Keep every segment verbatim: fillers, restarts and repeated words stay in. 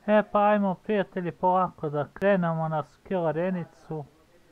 E pa ajmo prijatelji polako da krenemo na skill arenicu.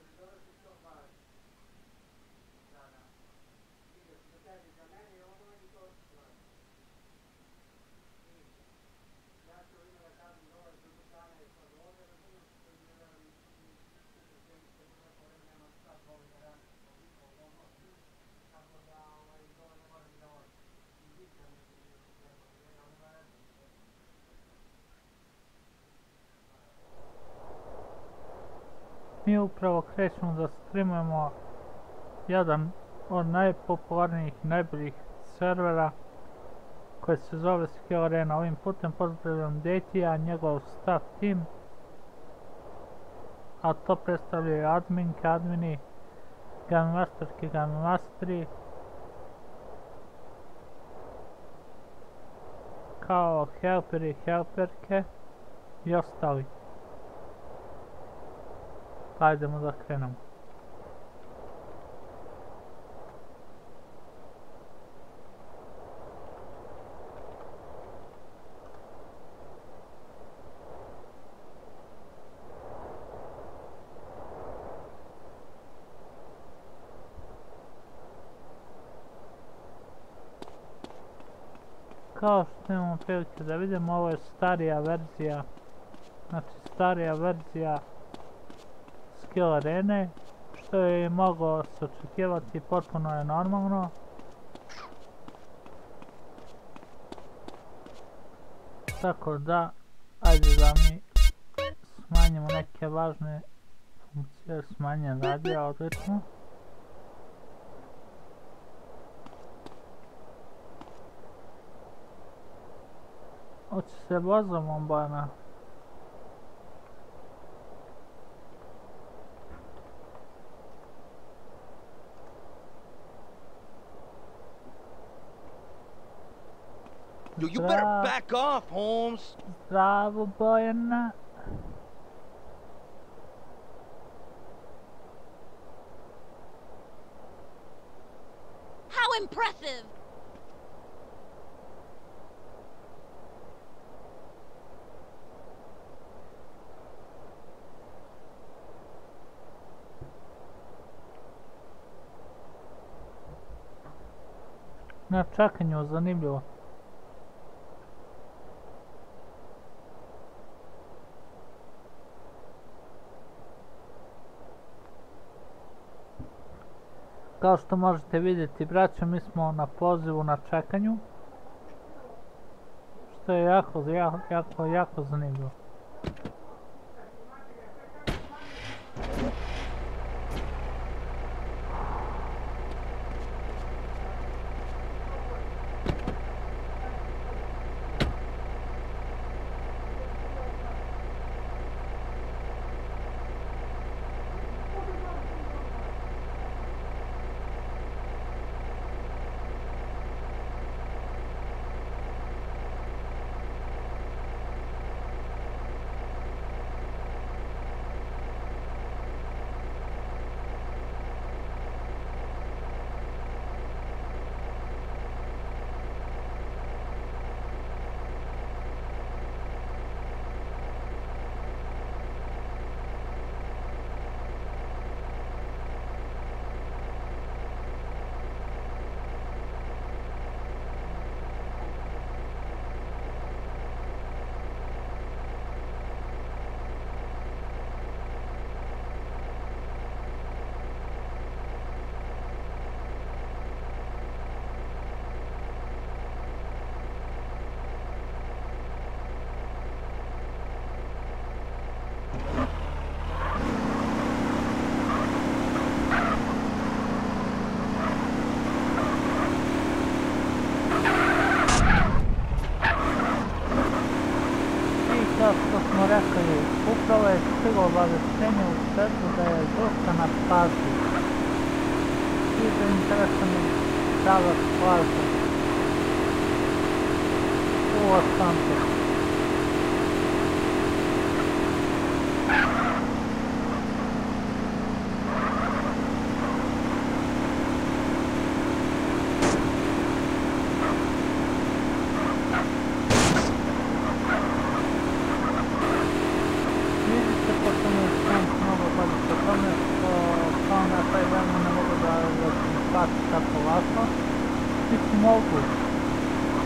Mi upravo krećemo da streamujemo jedan od najpopularnijih i najboljih servera koji se zove Skill Arena. Ovim putem pozdravljam Detija, njegov staff team, a to predstavljaju adminke, admini, game masterke, game masteri, kao helperi, helperke i ostali. Hajdemo da krenemo. Kao što imamo prilike da vidimo, ovo je starija verzija, znači starija verzija Skill Arene, što je moglo se očekivati, potpuno je normalno. Tako da, ajde da mi smanjimo neke važne funkcije, smanjen radija, odlično. Hoće se vozamo, Bojana. Yo, you better back off, Holmes. Zdravo, Bojana. How impressive! Na čekanju, zanimljivo. Kao što možete vidjeti, braćo, mi smo na pozivu na čekanju, što je jako, jako, jako, jako zanimljivo. Upravo je stiglo obaveštenje u svetu da je dosta na plaži. Svi zainteresovani pravac plaže u Los Santosu.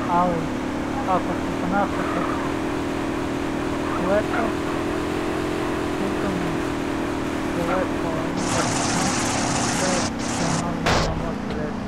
ali ako se ponašate lepo, nikome se lepo sve se normalno može reći.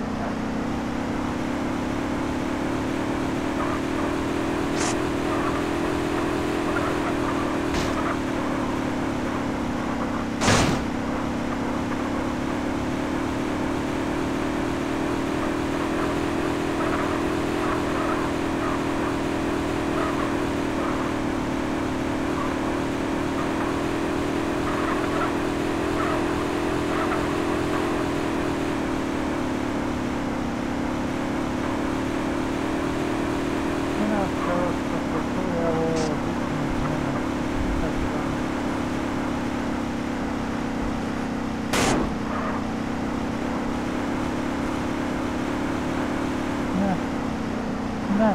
Ne.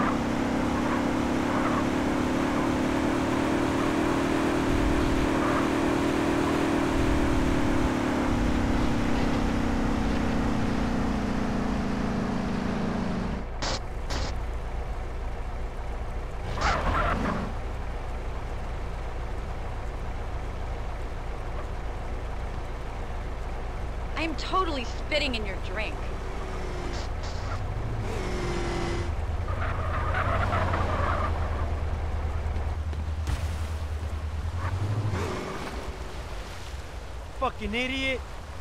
I am totally spitting in your drink. Fucking idiot.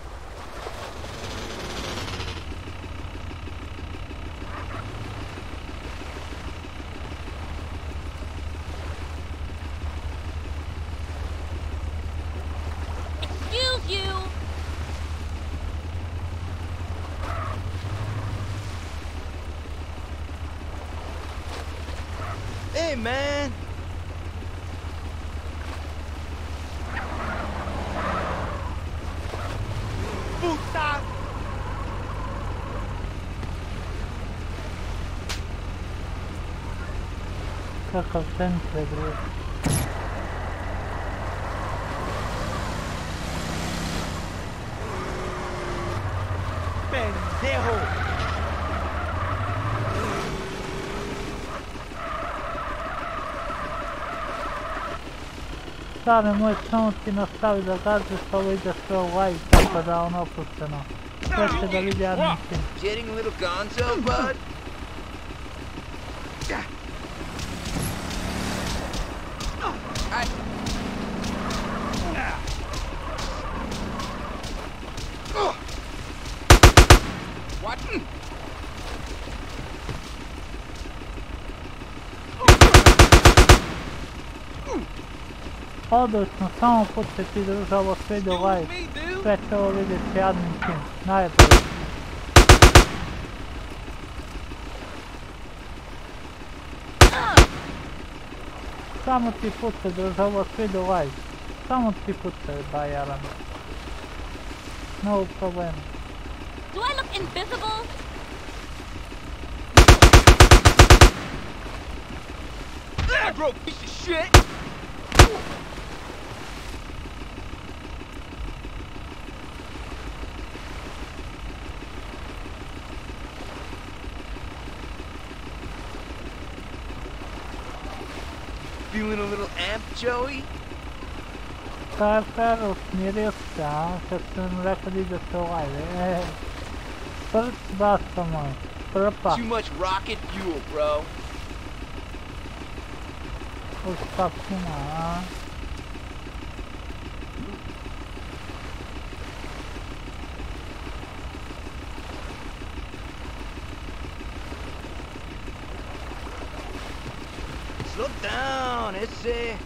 Excuse you. Hey, man. Puta. Kakav centre, bre. Pendejo. Stare moj, samo ti nastavi da gađaš, ovo ide sve u live, tako da ono opušteno. Sve će da vidi adminci. Getting a little gonzo, bud? I... What? Odlično, samo pucaj ti druže, ovo sve ide u live. Sve će ovo vidjeti adminci. Najbolje. Samo ti pucaj druže, ovo sve ide u live. Samo ti pucaj, bajaran. No problem. Do I look invisible? Aggro piece of shit! Feeling a little amped, Joey? Fer, fer, usmirio se, a? Kad sam rekao da ide se u live. E, prc basta moj. Prpa. Too much rocket fuel, bro. Uz papsima, a? Slow down, ese.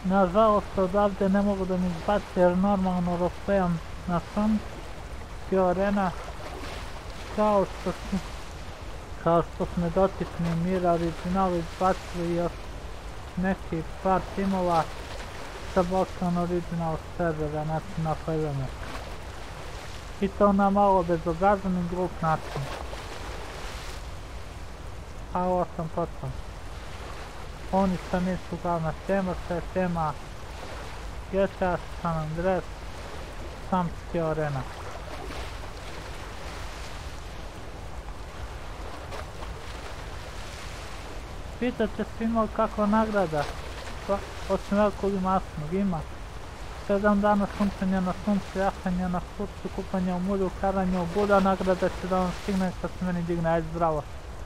Nažalost, odavde ne mogu da mi izbaci jer normalno roleplayam na Sun Skill Arena kao što su kao što su nedotični Mira Original izbacili još neki par timova sa Balkan Original servera, znači na F V M. I to na malo bezobrazan i glup način. A ovo sam potom. Oni što nisu glavna tema, što je tema G T A, San Andreas, Sam Skill Arena. Pitate se imao kakva nagrada, pa, osim velikog i masnog ima. sedam dana sunčanja na suncu, jahanja na kurcu, kupanja u mulju, karanja u Buda, nagrada će da vam stigne kad se meni digne, ajde zdravo.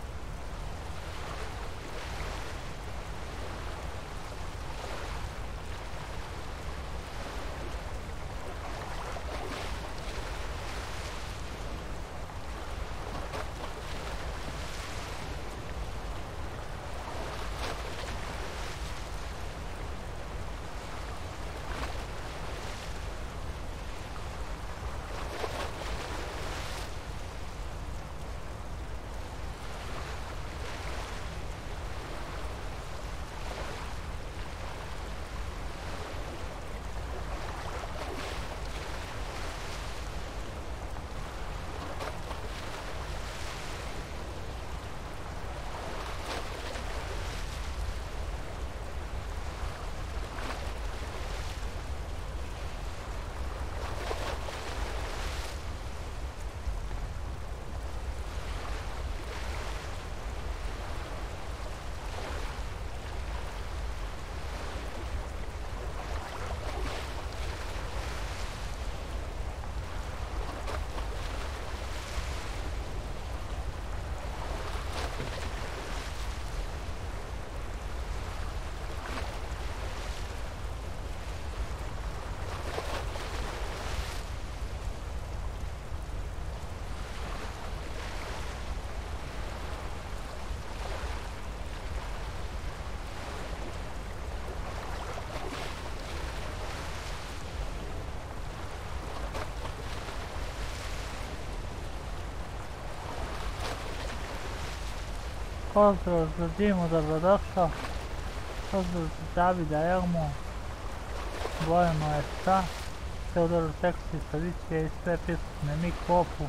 Pozdrav za Dimu, dobrodošao. Pozdrav za Davida Elmu, Bojano S K, Teodoru Teksi, Saviće i sve prisutne, Mik Popu.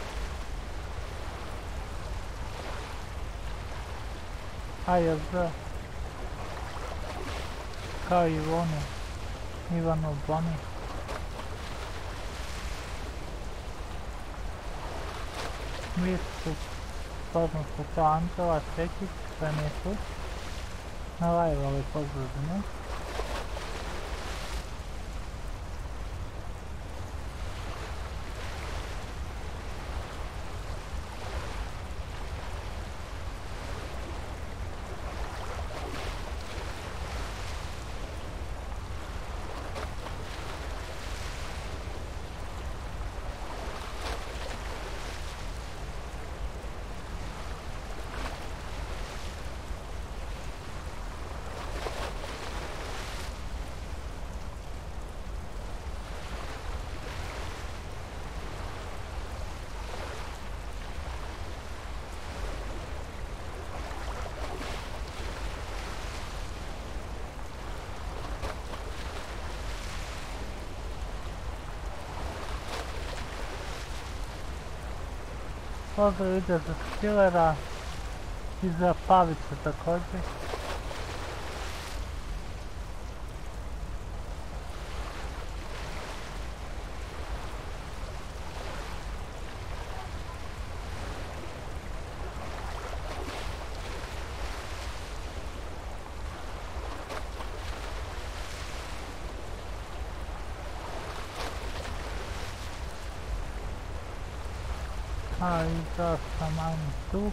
A J Z, kao i Ivonu, Ivanu Boni. Mistu, poznat se kao Antela Šekić, sve nisu. Na live ali pozdrav za nju. Pozdrav ide za Skillera i za Pavića također. A i da sam ajmo tu.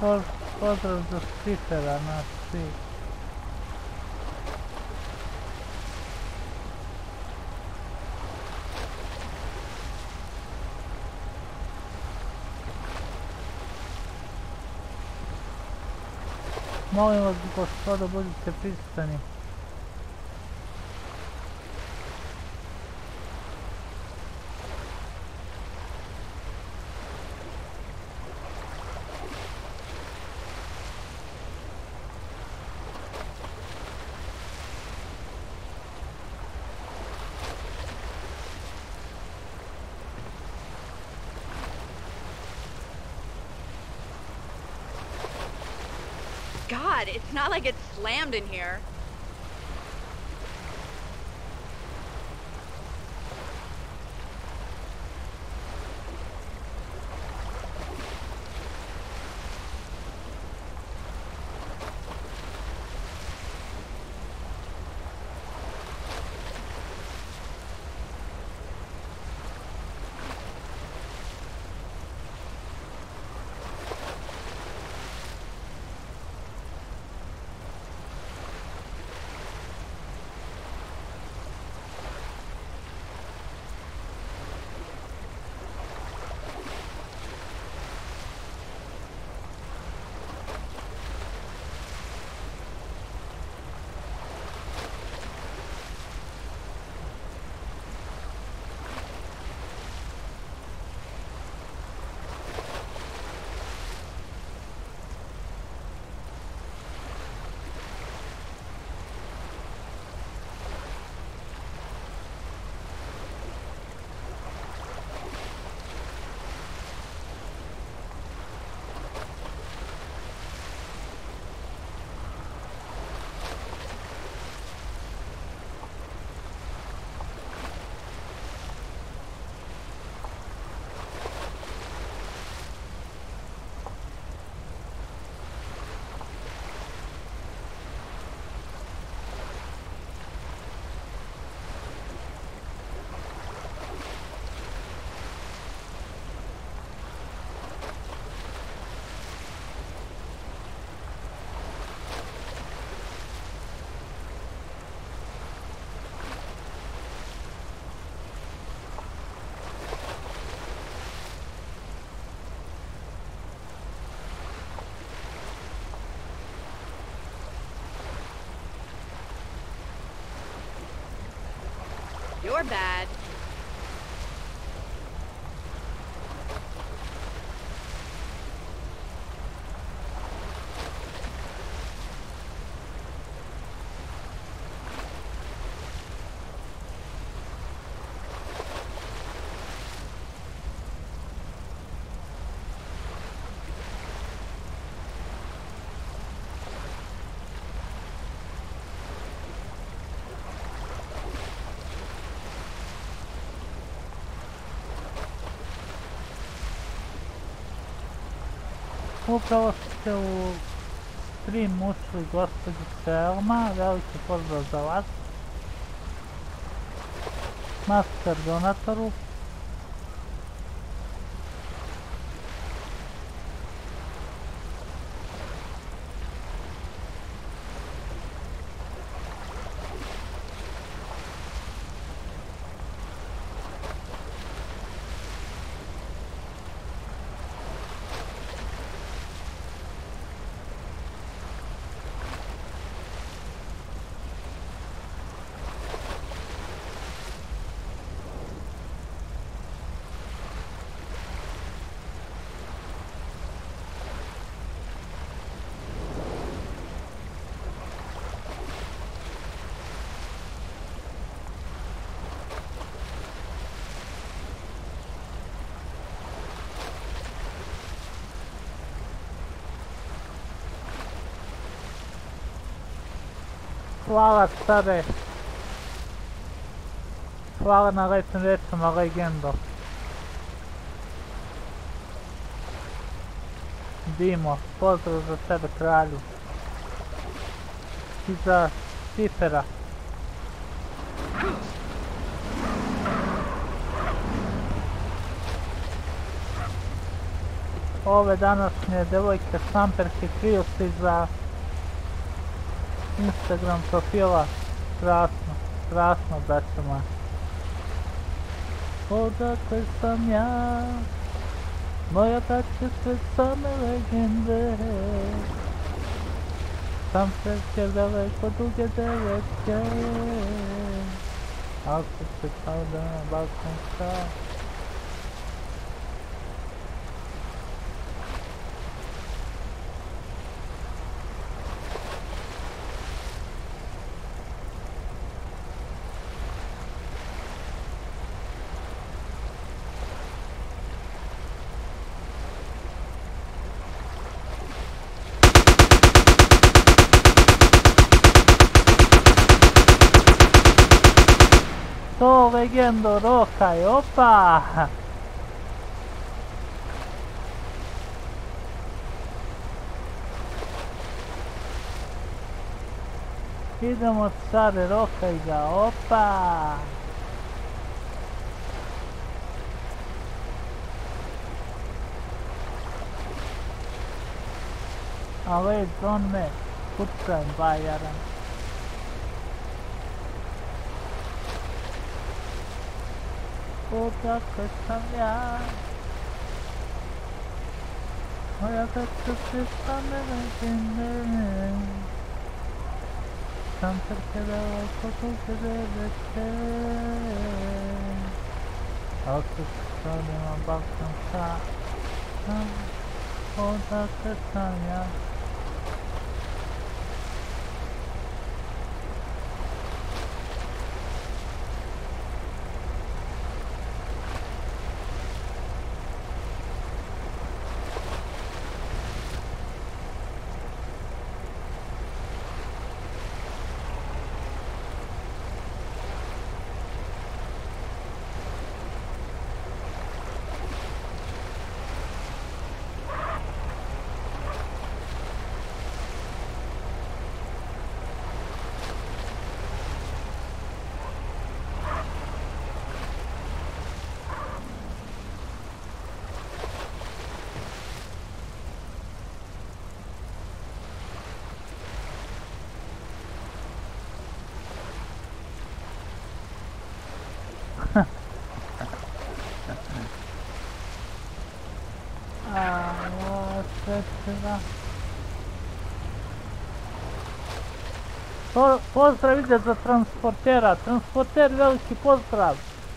Poz, pozdrav za Cifera, naš svi. Molim vas, gospodo, budite prisutni. God, it's not like it's slammed in here. You're bad. Upravo ste u stream ušli, gospođo Selma, veliki pozdrav za vas. Master donatoru. Hvala stare. Hvala na lepim rečima, legendo. Dimo, pozdrav za tebe, kralju. I za Cifera. ove današnje devojke snajperke kriju se iza Instagram profila. Krasno, krasno braćo moja. Odakle sam ja, moja braća sve same legende. Snajperke daleko duge devojke, ako se kao da na balkon šta. To legendo rokaj, opa! Idemo care, rokaj ga, opa! A wait, don't me, pucaj, bajaran. Odakle sam ja, moja braća sve same legende. Snajperke daleko duge devojke, ako se kao da na balkon šta. Odakle sam ja. A, svetina. Po, pozdrav ide za transportera, transporter veliki pozdrav.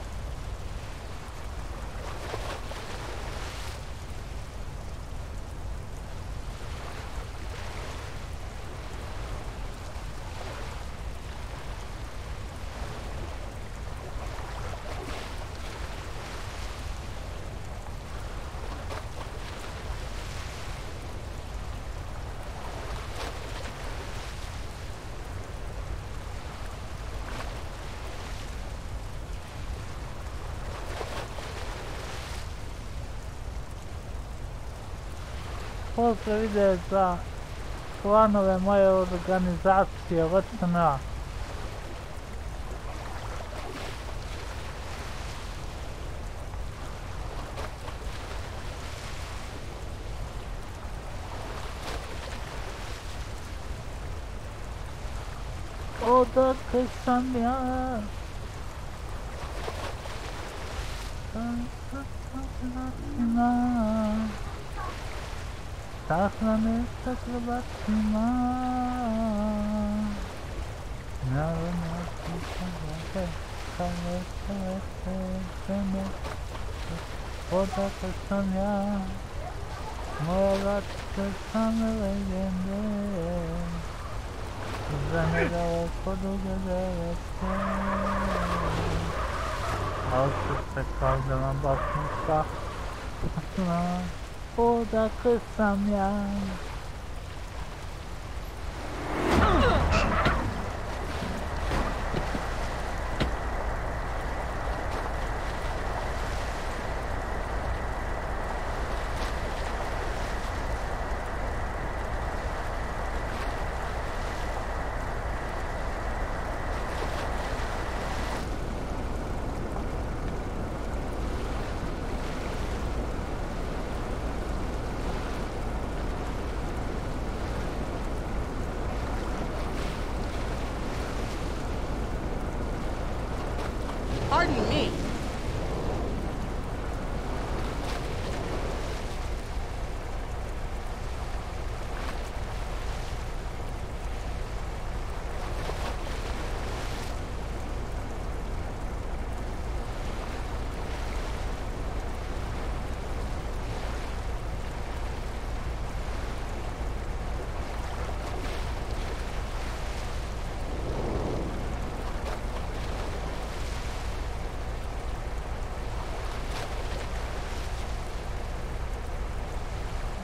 Pozdrav ide za članove moje organizacije V C N A. Odakle sam ja, sahrane sa krbatima, naravno sam glede, kale se žene, odakle sam ja, moja braća same legende, žene daleko duge devojke, ali su se kao da vam baknu šta, odakle sam ja.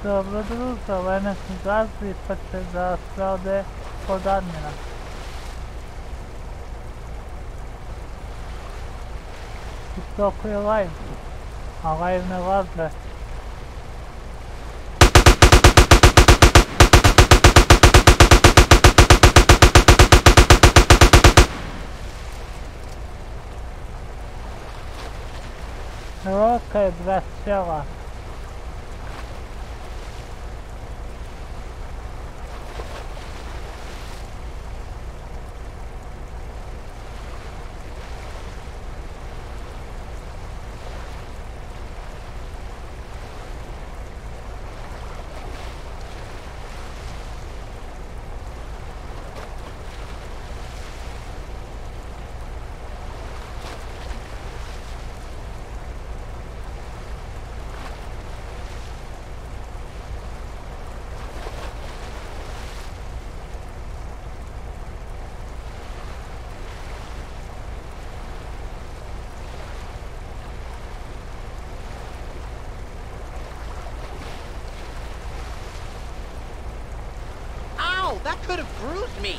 Dobro društvo, ovaj neki gazdi pa će da sve ode kod admina. TikToku je live, a live ne laže. Roka je dva sela. That could have bruised me.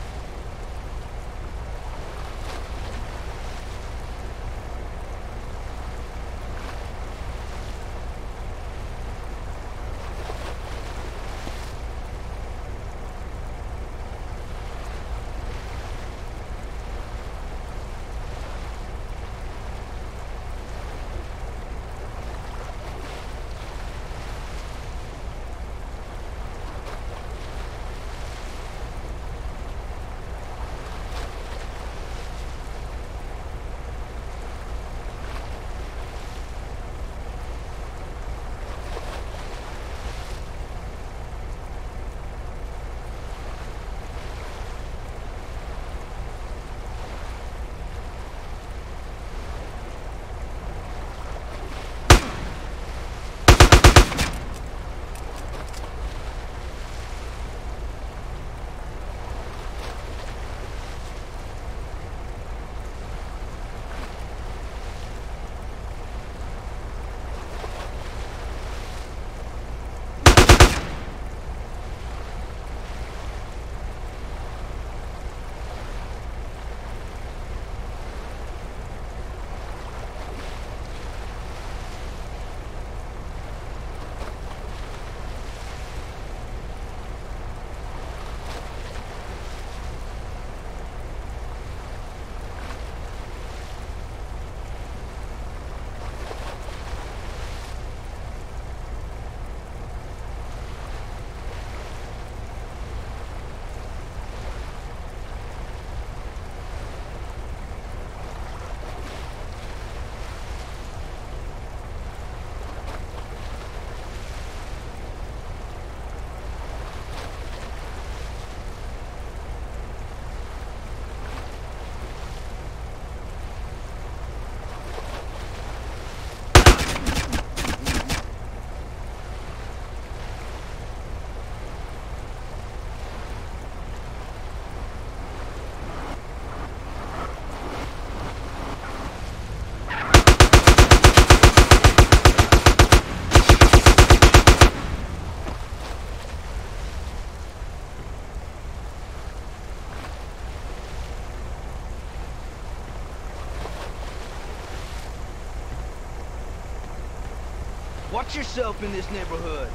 Watch yourself in this neighborhood.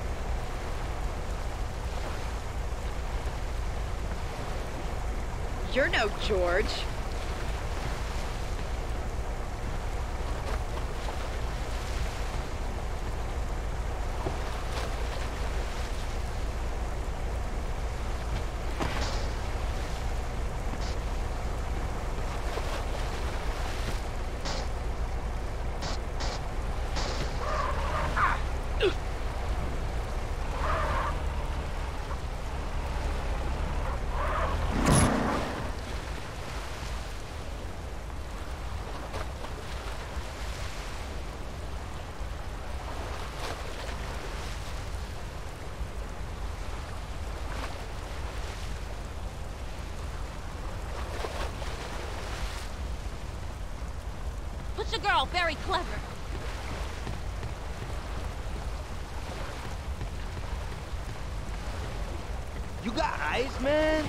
You're no George. Puts a girl very clever. You got ice, man?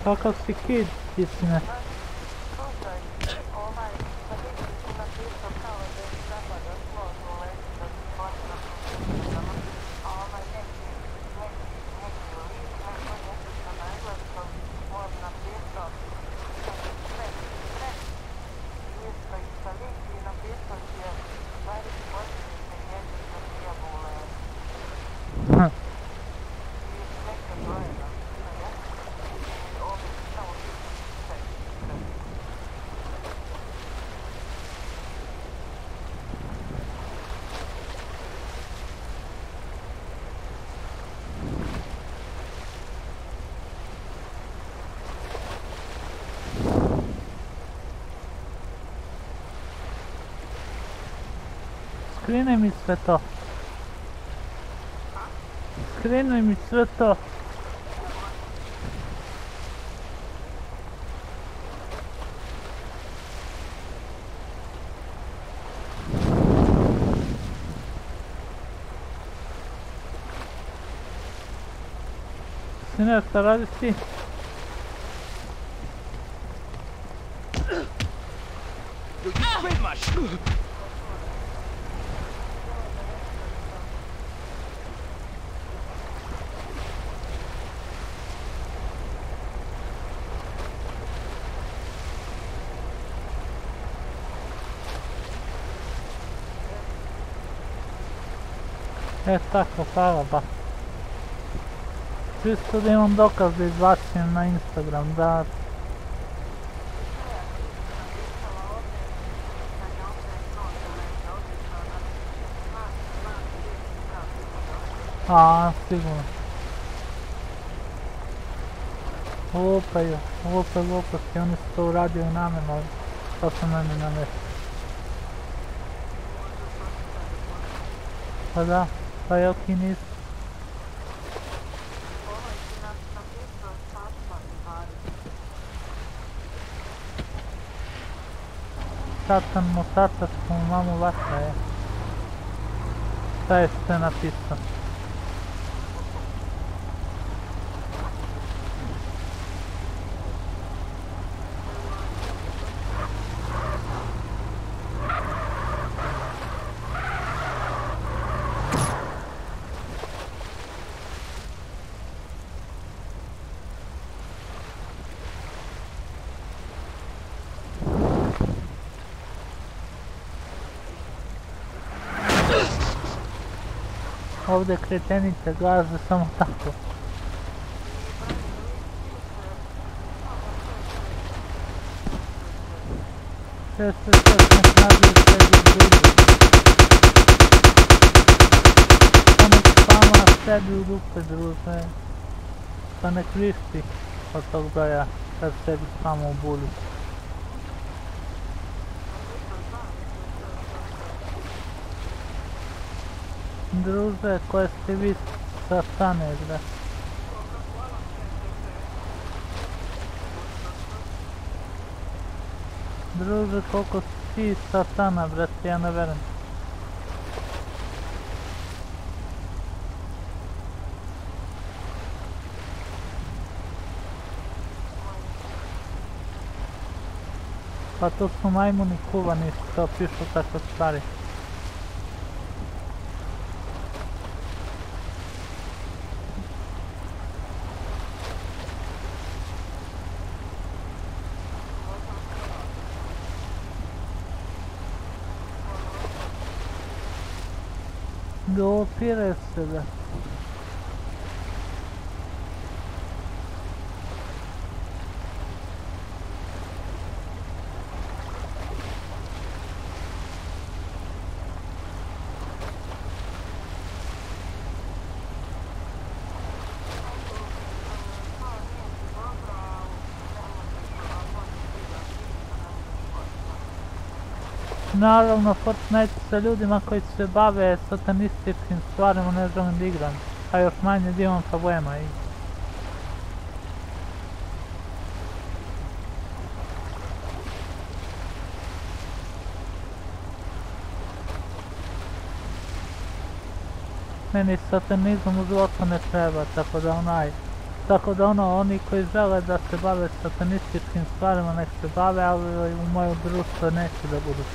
Kakav si kid, ti si ne? Skrinuj mi sve to. Skrinuj mi sve to. Sine, šta radiš ti? You sprayed my shoe. E tako, hvala ba. Čisto da imam dokaz da izbacim na Instagram, da... A, sigurno. Lupaju, lupaju gluposti, oni su to uradili namjerno, to sam meni namjerno. Pa da, pa jelki nisu. Satan mu tatačku mu mamu vatra je. Šta je sve napisao? Ovdje kretenice gaze samo tako. Sve, sve, sve, nek nađe sve do druge. Pa nek spama sebi u dupe, druže. Pa nek višti od tog broja kad sebi spama u bulju. Druže, koje ste vi satane, bre. Druže, koliko si ti satana, brate, ja ne verujem. Pa to su majmuni kuvani što pišu tako stvari. Opire se, da. Naravno, Fortnite sa ljudima koji se bave satanističkim stvarima ne želim da igram, a još manje da imam problema i... Meni satanizam u životu ne treba, tako da onaj... Tako da ono, oni koji žele da se bave satanističkim stvarima nek se bave, ali u moje društvo neće da budu.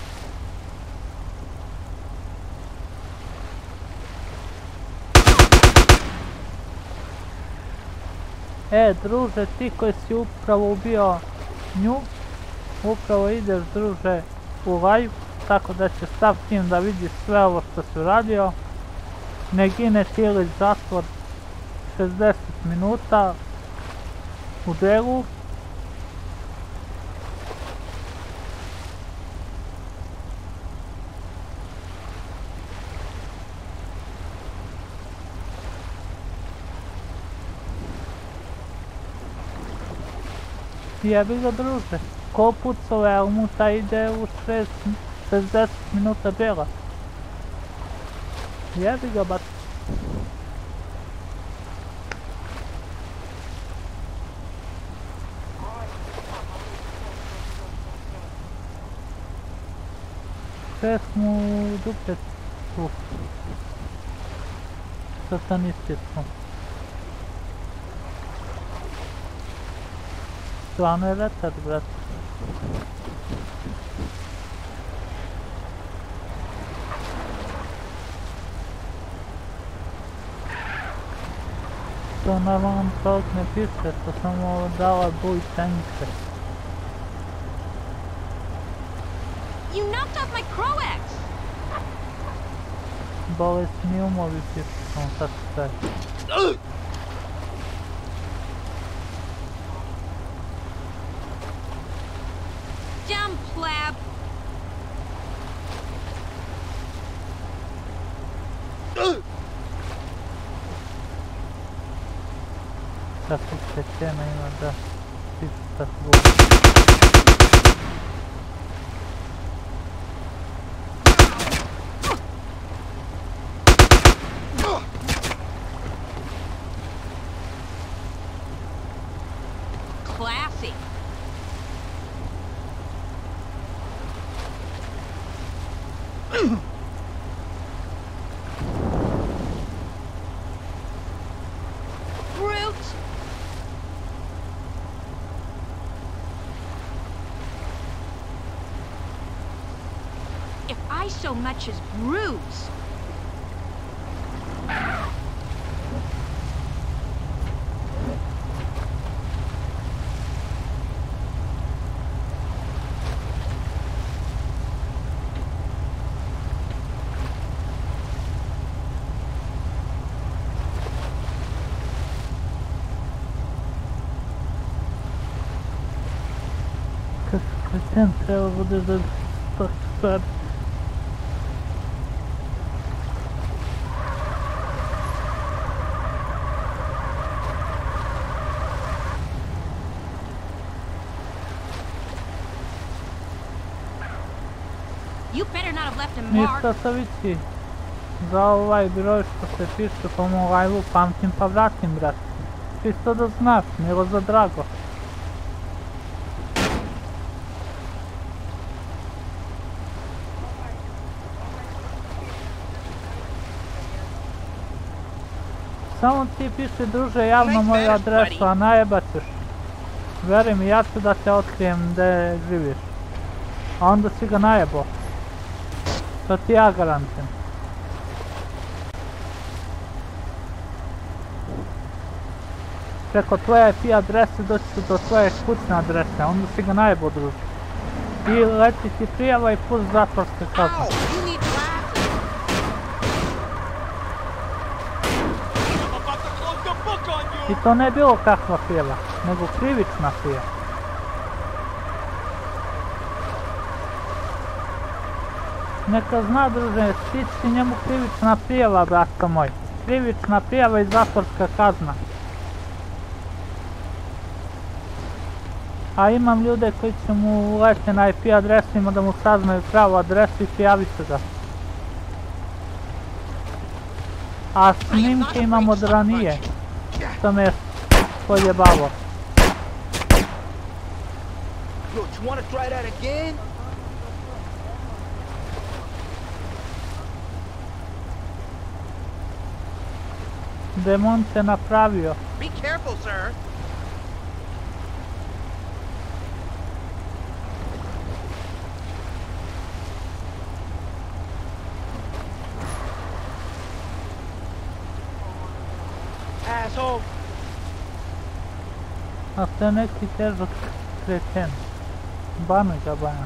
E, druže, ti koji si upravo ubio nju, upravo ideš, druže, u live, tako da će stav tim da vidi sve ovo što si uradio. Ne gine ti ili zatvor šezdeset minuta u delu. Jebi ga, druže, ko pucove, ali mu ta ide u šezdeset minuta dela. Jebi ga, bat. Šest mu dupe tu. Satanističkom. Stvarno je retard, brat. To normalan čovjek ne piše, to samo dala buj tenke. You knocked off my Croax! Bolesni umovi piše, samo tako sve. Dumb pleb! Tako krećena ima da piše tako budu. Classy. Brute. If I so much as bruise. Krećen treba bude da stoji sad. You better not have left a mark. Ništa Savići, za ovaj broj što se piše po mom live-u pamtim pa vratim, brat. Čisto da znaš, milo za drago. Samo ti piše, druže, javno moju adresu, a najebat ćeš. Veri mi, ja ću da te otkrijem gdje živiš. A onda si ga najebao. To ti ja garantujem. Preko tvoje I P adrese doći ću do tvoje kućne adrese, onda si ga najebao, druže. I leti ti prijava i plus zatvorske kazne. I to ne bilo kakva prijava, nego krivična prijava. Neka zna, druže, stići njemu krivična prijava, bratka moj. Krivična prijava i zatvorska kazna. A imam ljude koji će mu uleti na I P adresima da mu saznaju pravu adresu i prijavit se ga. A snimke imam od ranije. Što me je podjebalo. Yo, you wanna try that again? Demon te napravio. Be careful, sir. Asshole. A to je neki težak kreten. Banuj ga, banuj.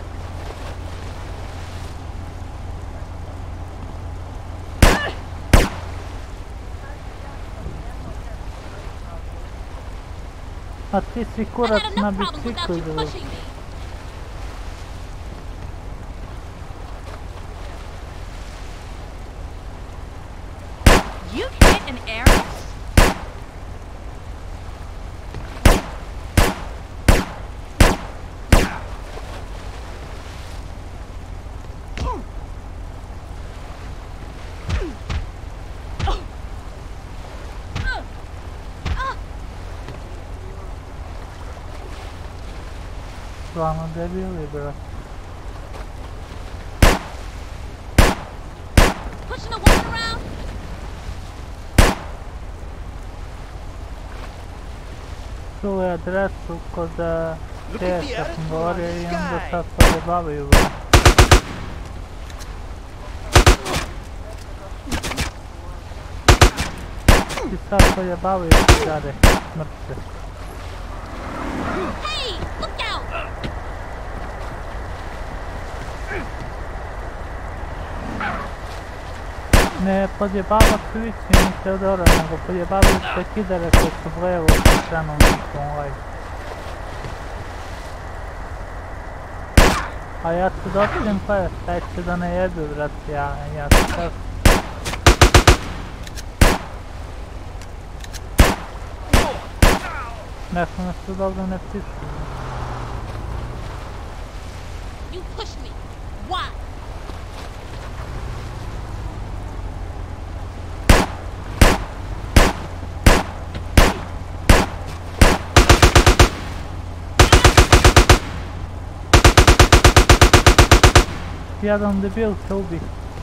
A ti si kurac na biciklu ili? You hit an arrow? Stvarno debili, bro. Pushing the woman around? Čuo je adresu kod teška sam govorio i onda sad podjebavaju, bro. I sad podjebavaju cigare, mrtve. Ne podjebava krivici ni Teodora, nego podjebavaju sve kidare koji su blevo u stranu njihovom live. A ja ću dostijem koja, taj će da ne jedu, brat, ja, ja ću tako. Neko me su dobro ne pišu. You push me. Why? Jedan debil se ubi.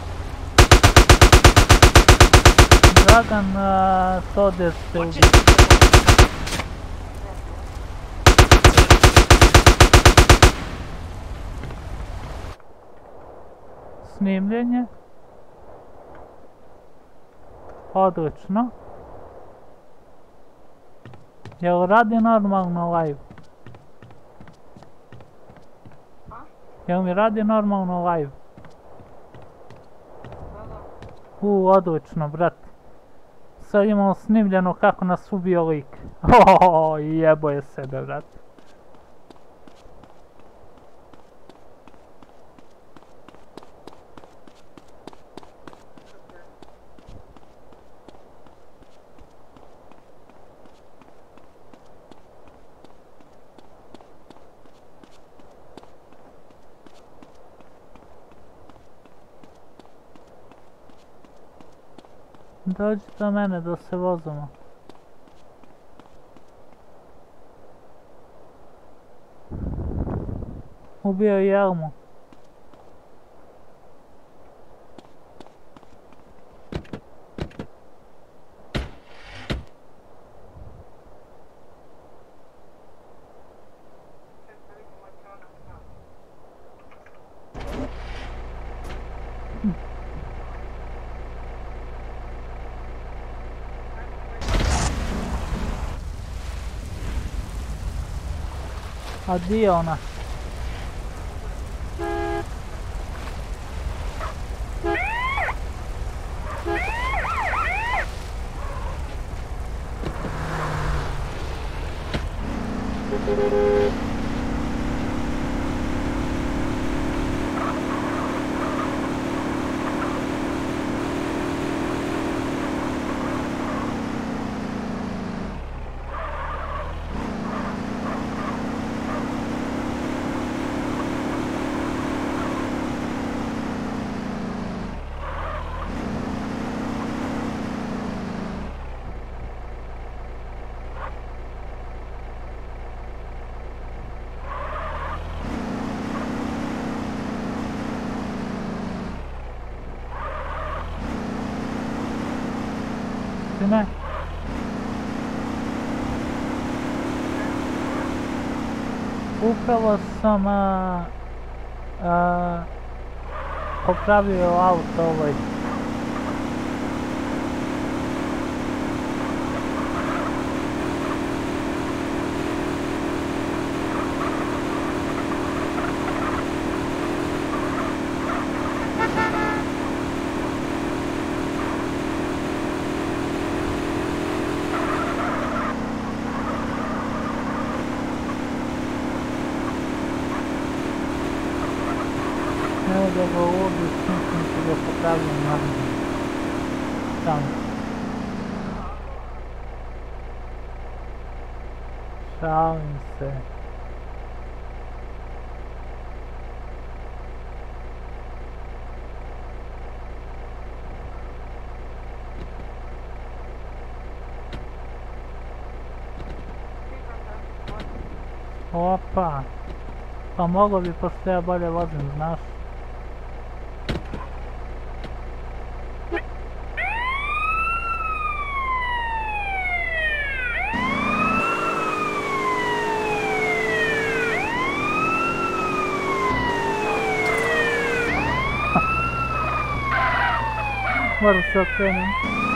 Dragan uh, Toder se ubi. Snimljenje. Odlično. Jel radi normalno live? Jel mi radi normalno live? U, odlično, brat. Sad imamo snimljeno kako nas ubio lik. Ohoho, jebo je sebe, brat. Dođi do mene da se vozimo. Ubio je Jelmu. A di je ona? Ne. Upravo sam a, a, popravio auto ovaj. Evo da ga ovdje smislim se da popravljam naravno. Tamo. Šalim se. Opa. Pa moglo bi pošto ja bolje vozim, znaš. Moram se okrenem.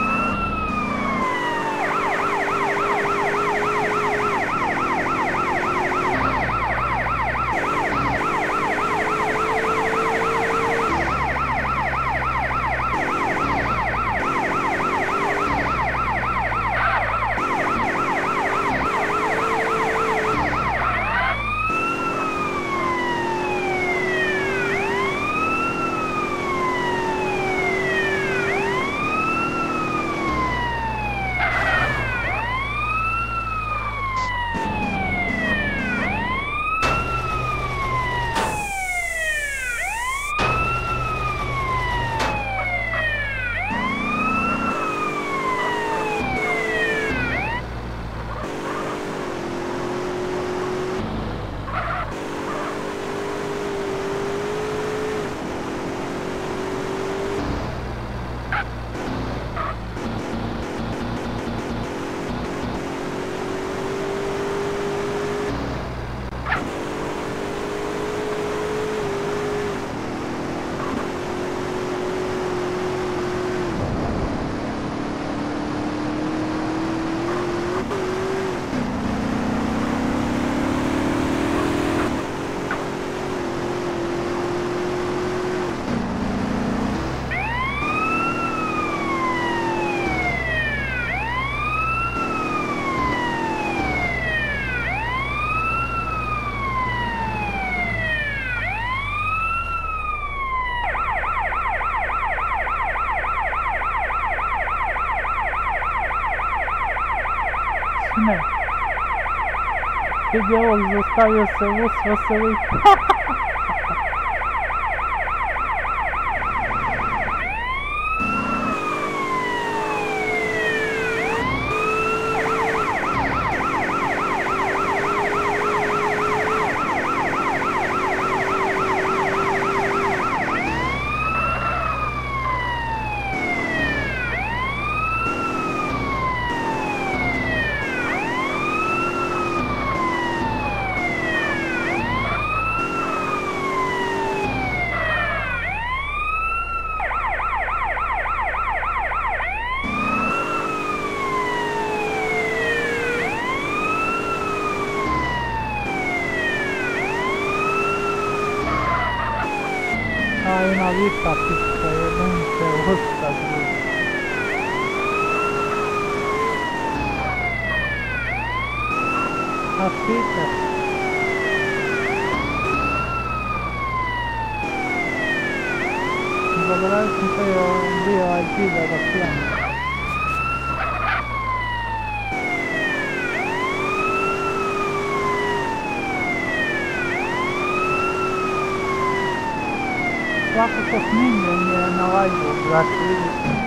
Ne. Vidi ovog, zastavio se vus veseli. A ima lipa pička, jedan se usta drugi. A Peter. Zaboravio sam koji je bio I P da ga svijem. Svako snimljen je na live-u, znači vidite.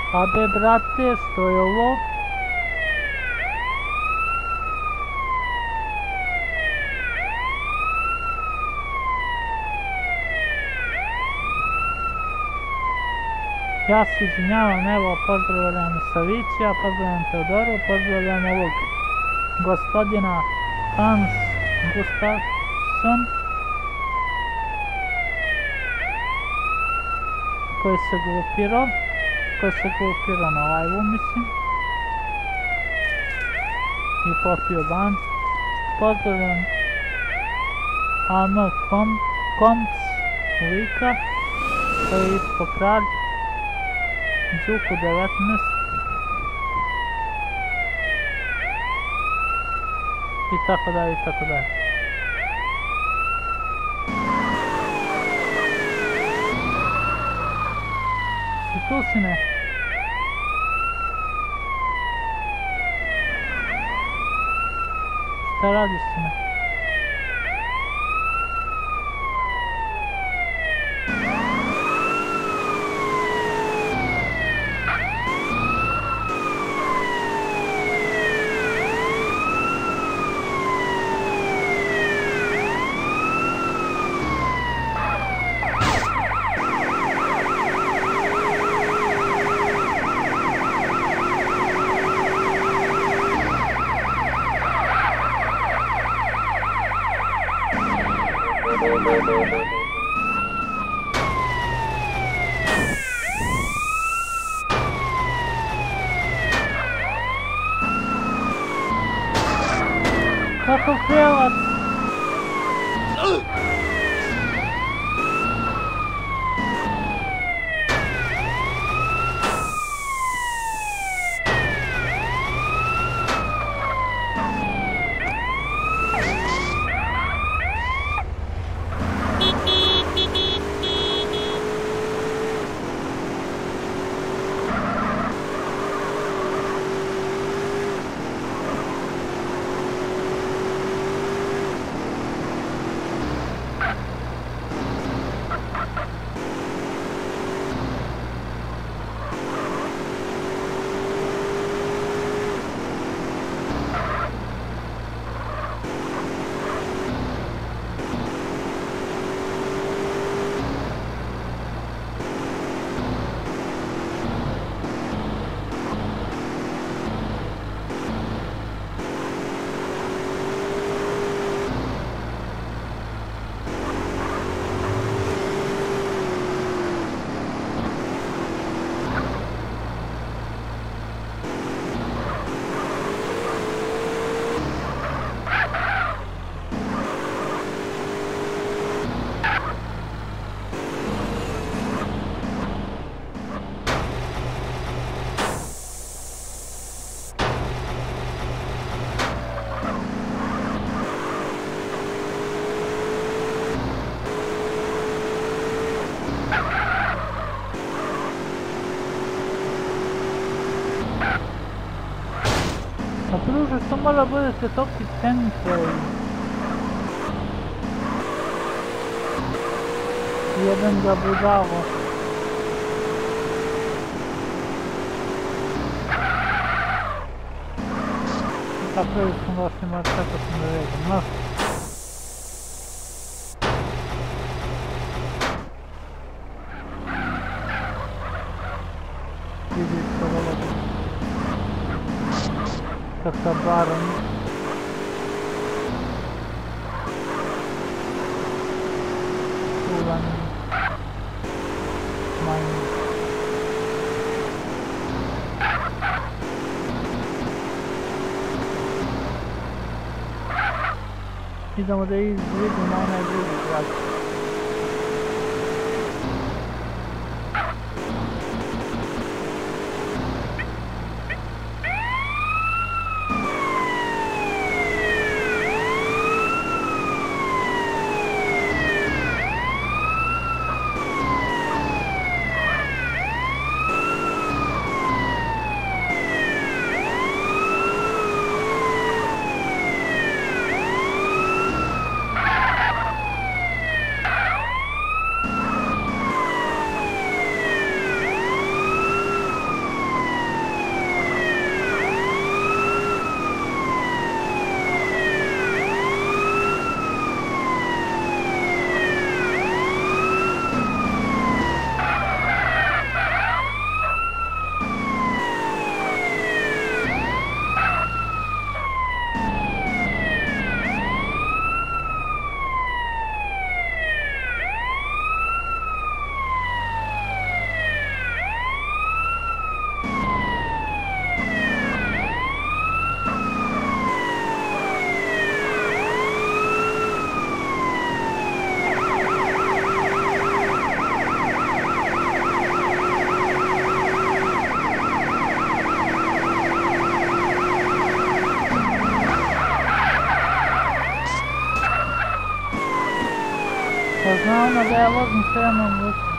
Abe, brate, što je ovo? Ja se izvinjavam, evo, pozdravljam Savića, pozdravljam Teodoru, pozdravljam ovog gospodina Hans Gustafsson, koji se glupirao, koji se glupirao na live-u, mislim, i popio ban. Pozdravljam A M Komps lika, koji je isto kralj, Đuku devetnaest i tako dalje i tako dalje. Si tu, sine? Šta radiš, sine? Kako krevac? Pa druže, što mora budete toki centre i jedan ga budavo. Tako je smo došli, možda tako sam da vedem, no. Vidi što dolazi. Kakav baron. Čuvani. Manji. Idemo da izvidimo onaj drugi grad. bitno da ja vozim sa jednom rukom.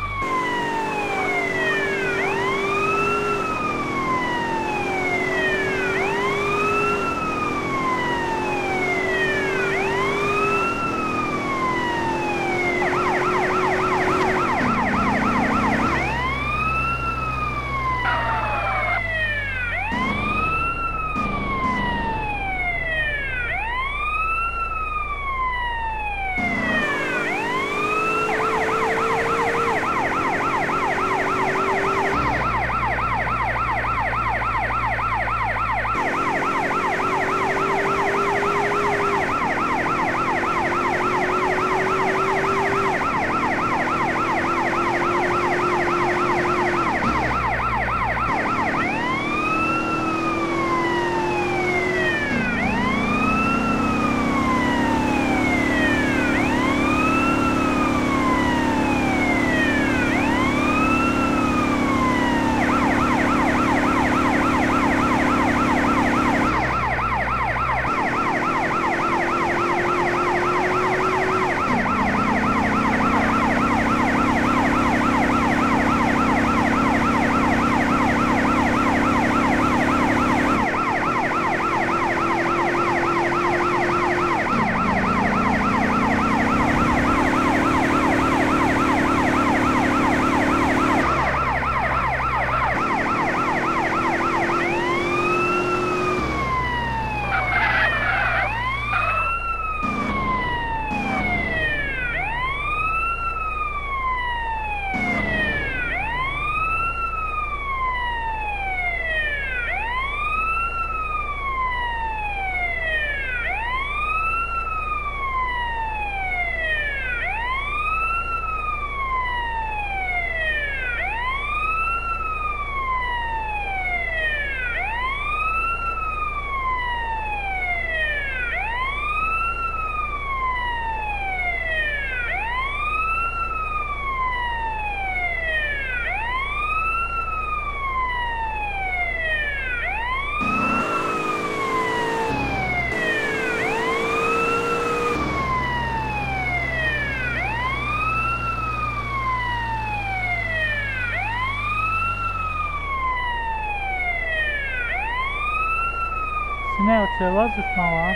Ne, hoće voziš malo, a?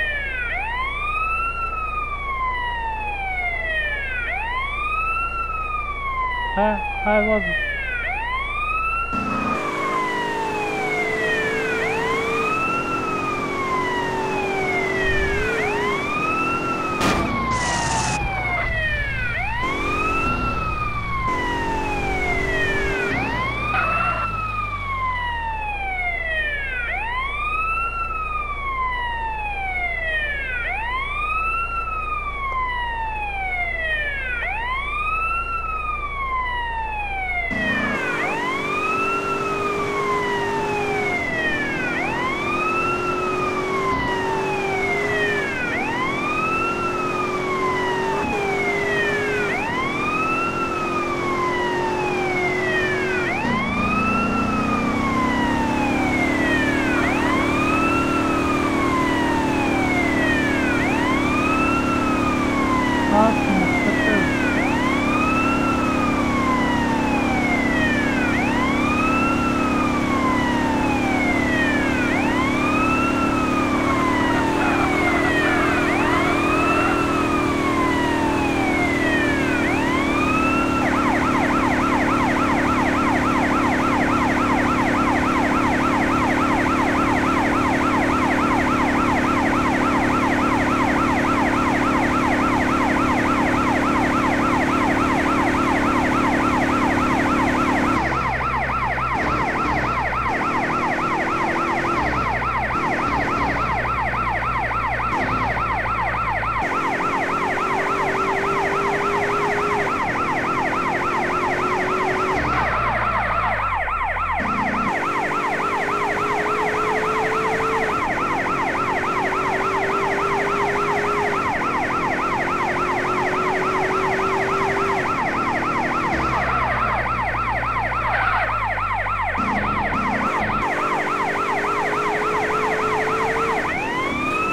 Haj, haj voziš.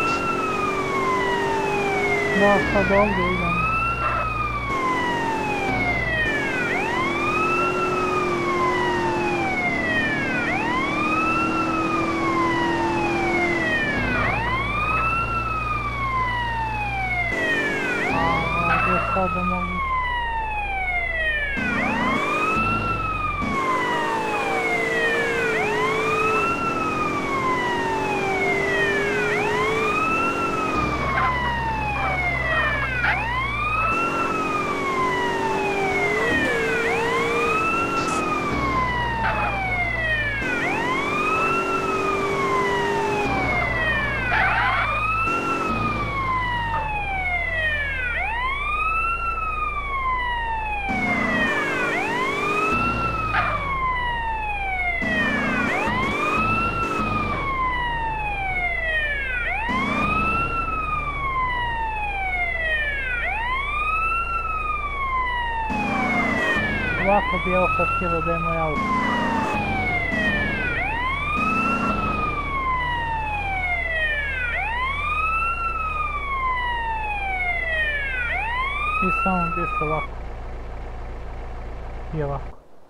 Da, sad ovdje idem. Ovako bi ovo kapirao da je moj auto. I samo biš ovako. I ovako.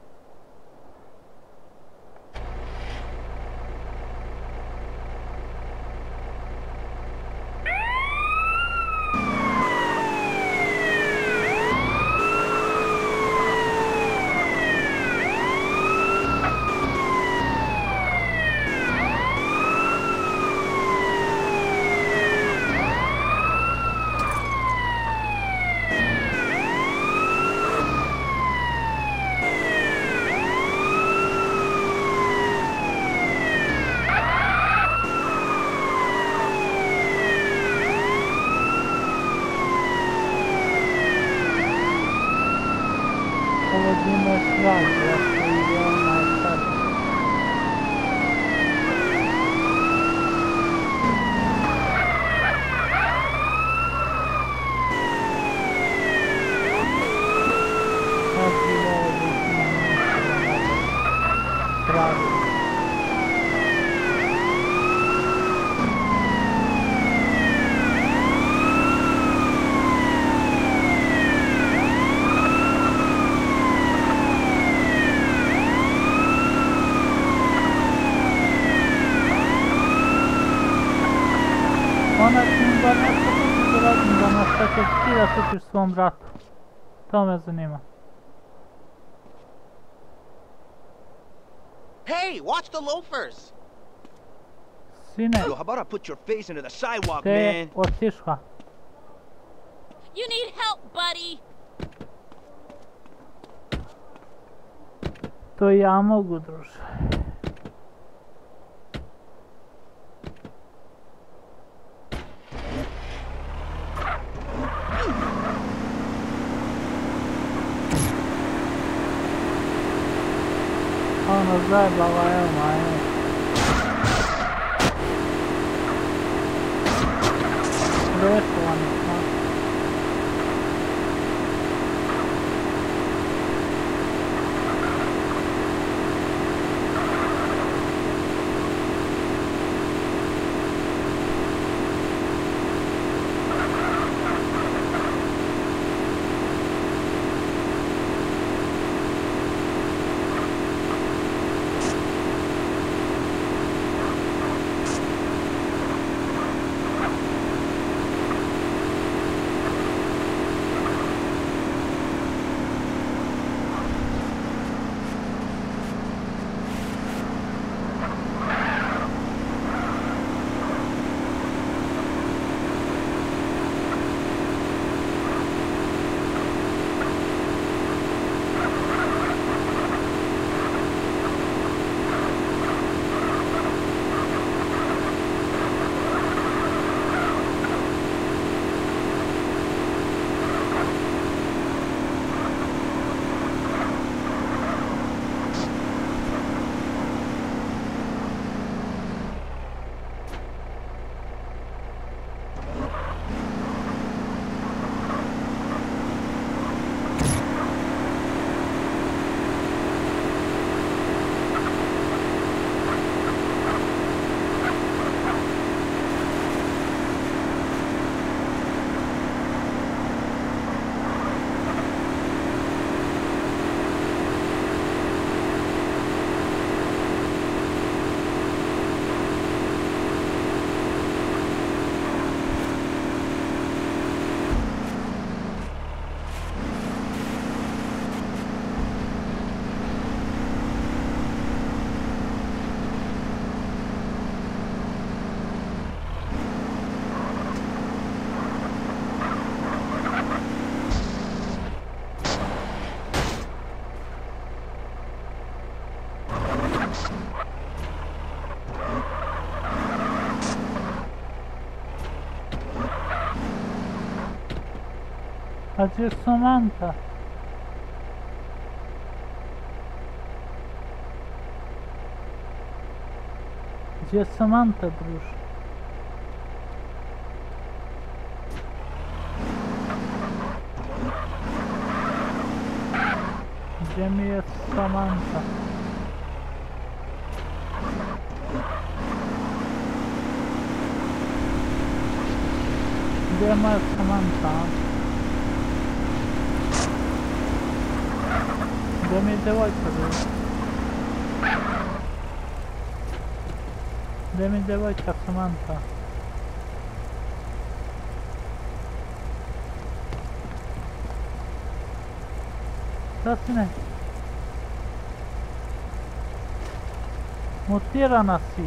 Ovo dimo svađa, ja što ide onaj sad. Sad bi ovo da ima nešto pravi. Konačno da nešto kući da radim, da nas tako ti da kućiš svom bratu. To me zanima. Hey, watch the loafers! Sine, Yo, how about I put your face into the sidewalk, te je man? otišla. You need help, buddy! To ja mogu, druže. Ono zajebala, evo majne. Rešila mi smo. A gdzie jest Samantha? Gdzie jest Samantha, druż? Gdzie mi jest Samantha? Gdzie ma Samantha? Gdzie mi девойка jest? Gdzie mi девойка Samantha? Da si ne? Mutirana si.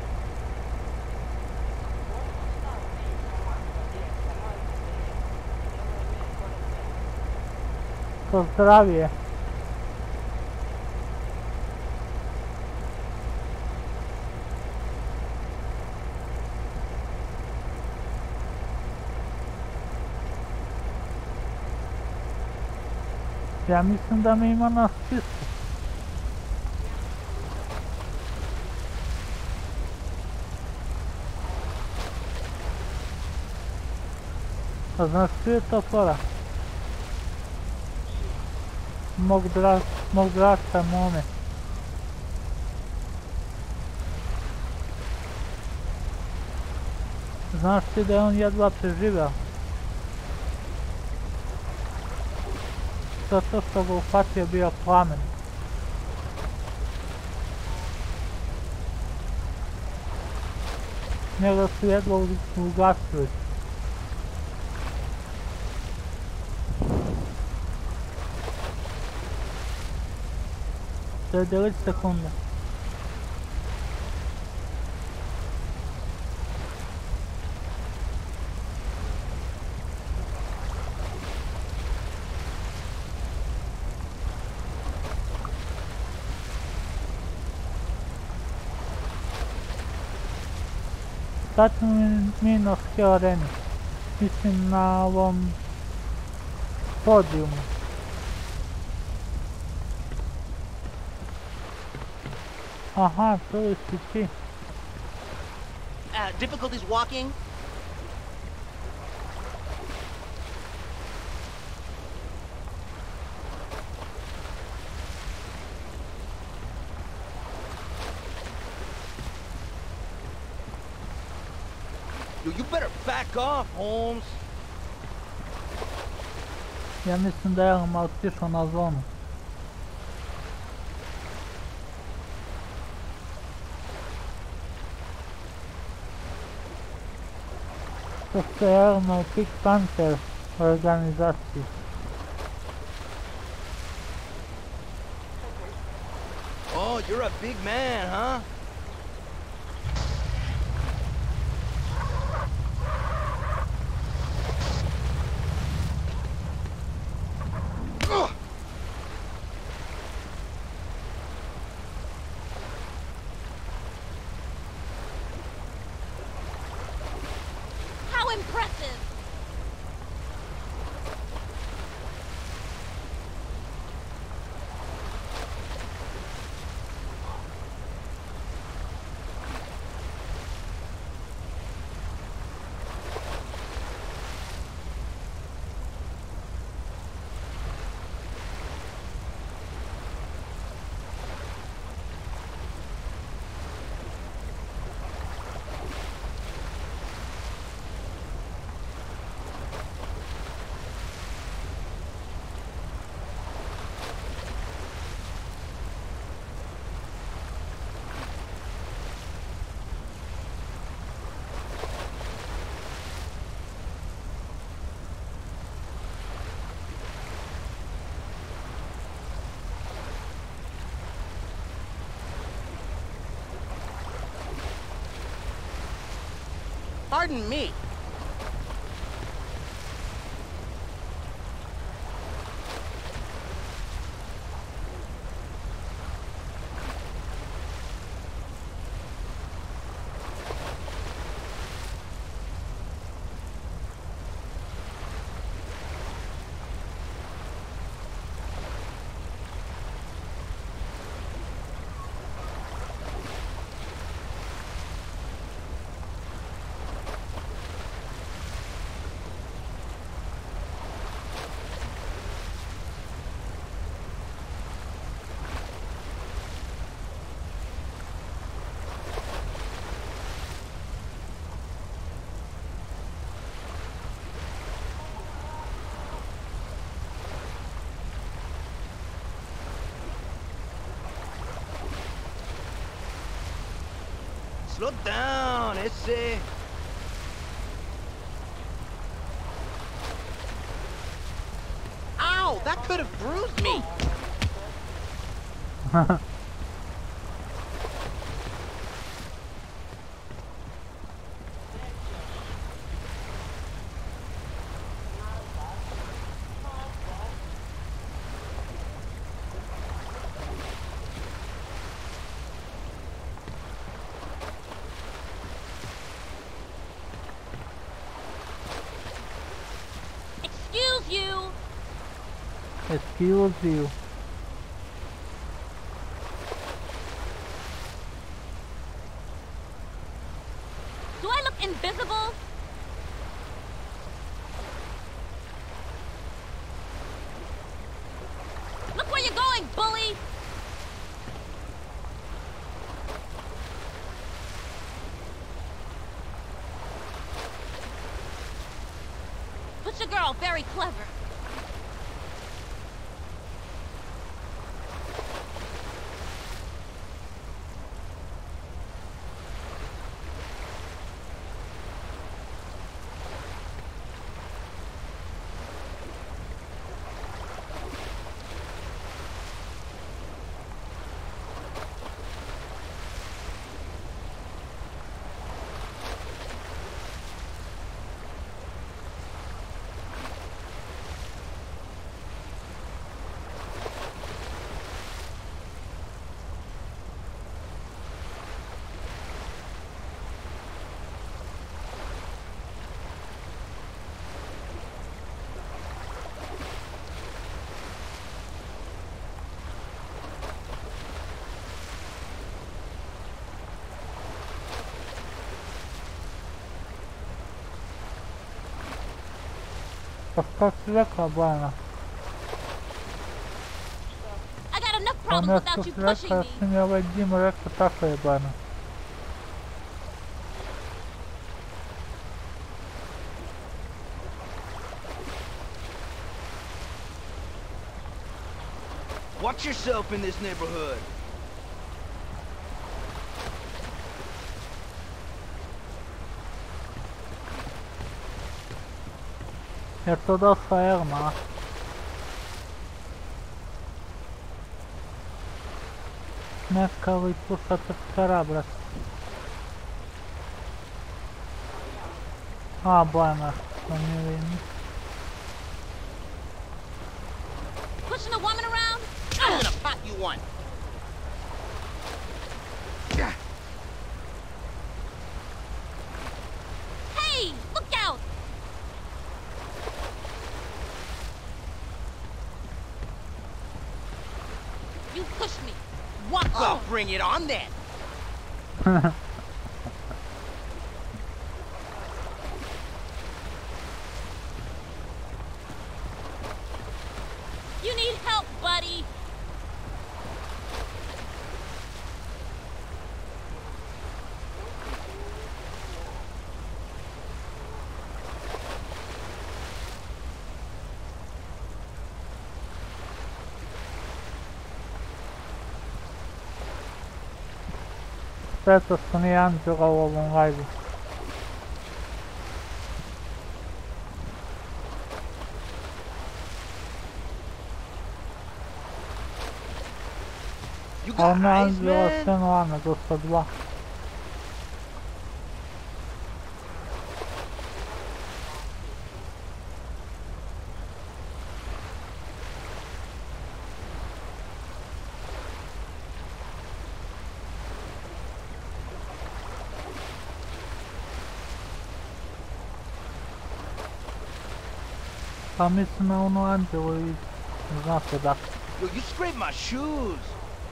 To zdravije. Ja mislim da me ima na spisku. A znaš što je to fora? Mog, dra, mog braća mome. Znaš ti da je on jedva preživeo? Zato što ga uhvatio bio plamen. Njega su jedva ugasili. devet sekunda. Sad ćemo mi na ski areni. Mislim na ovom podijumu. Aha, to je si ti. Uh, difficulties walking? Yo, you better back off, Holmes. Ja mislim da je on malo otišao na zonu. To se je na Pink Panther organizaciji. Oh, you're a big man, huh? How impressive! Pardon me. Slow down, ese. Ow, that could have bruised me. Excuse you. Excuse you. Do I look invisible? Look where you're going, bully! Put your girl very clever. Какво си rekla, Bojana? I got enough Pa problems nešto without si you rekla, pushing ja me. si mi ovaj Dimo rekao tako je, Bojana. Watch yourself in this neighborhood. Je to dosta erma. Neka li tu sad tera, brat. A, Bojana, to nije vidim. Pushing a woman around? I'm gonna pop you one. Hey, look out! You pushed me. What? Well, bring it on then. You need help, buddy. Šteta što nije Anđela u ovom live-u. You Ali got ne eyes, Anđela, man? sve Milana, dosta dva. Pa mislim na onu Anđelu i zna se dakle. Yo, you scraped my shoes.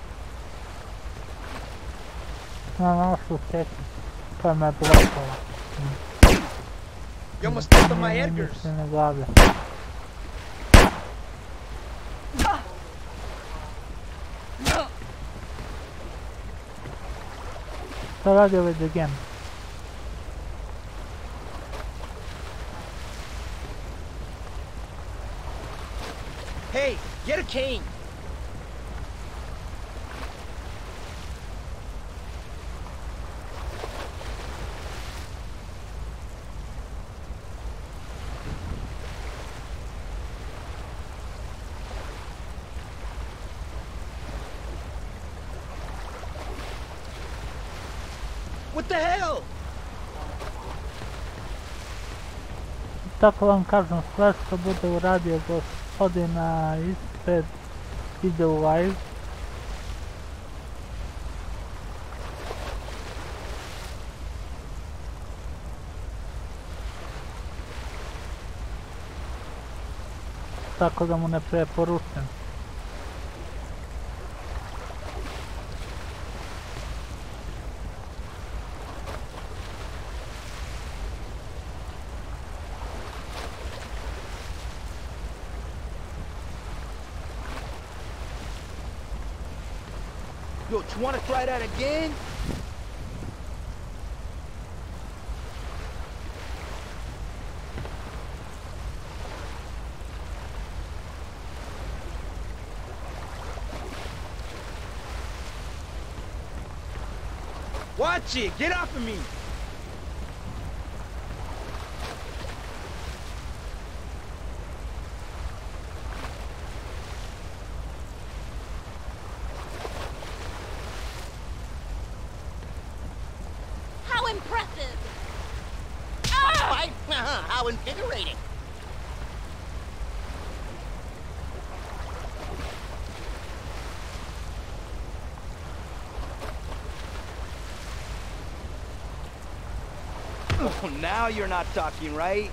Na našu sjeću. To je me blokala. You almost stepped on my Nije mi Edgars. se ne glavlja. Šta radi ovaj degen? Hey, get a cane. What the hell? Tako vam kažem, sve što bude uradio gospodina ispred ide u live. Tako da mu ne preporučujem. Yo, you wanna try that again? Watch it! Get off of me! How impressive! Fight? How invigorating! Oh, now you're not talking, right?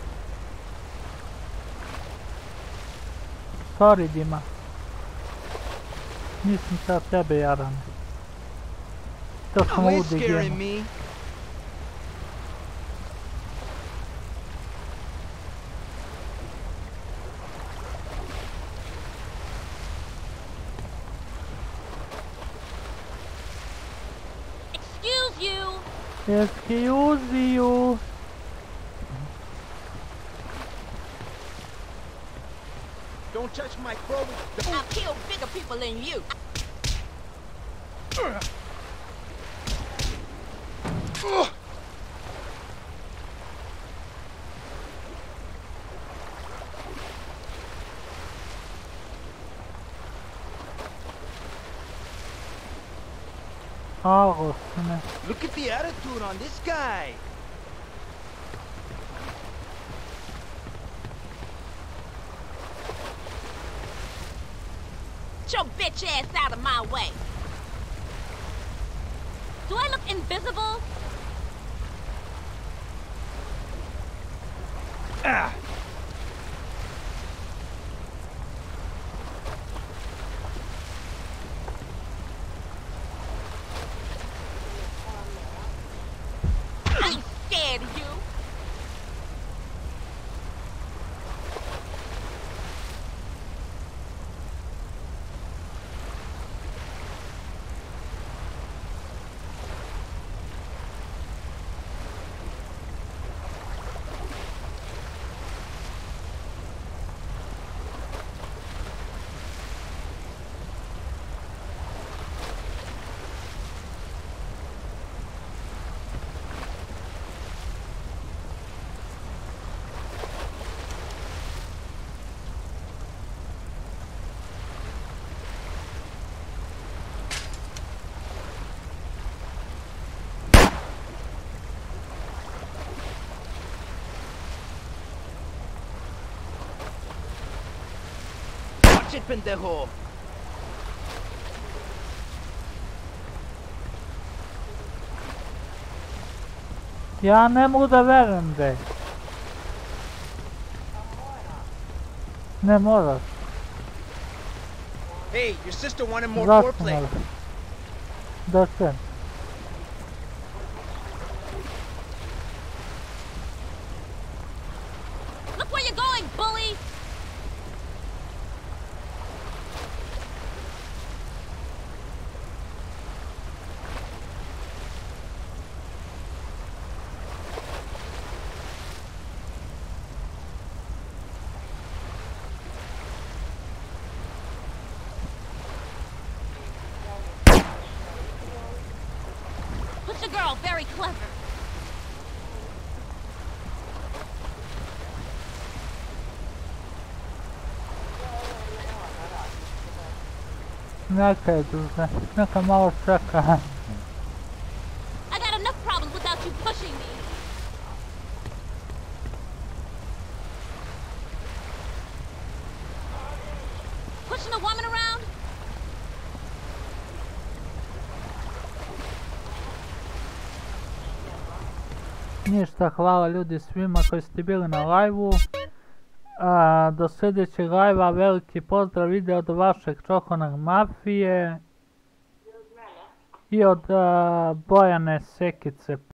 Sorry, Dima. Nisam sad tebe jadan. To sam Quit ludi scaring genu. me. Excuse you! Excuse you. Don't touch my crow. I'll kill bigger people than you. A, gospodine. Look at the attitude on this guy. Get your bitch ass out of my way. Do I look invisible? Ah. I ain't scared of you. Watch it, pendejo. Ja ne mogu da verujem, bre. Ne moraš. Hey, your sister wanted more Zašto foreplay. moraš? Da se. Look where you're going, bully! Push a girl, very clever. Neka je duže. Neka malo čeka. I got enough Ništa, hvala ljudi svima koji ste bili na live-u. Do sljedećeg live-a veliki pozdrav ide od vašeg Čokonog Mafije i od Bojane Sekice.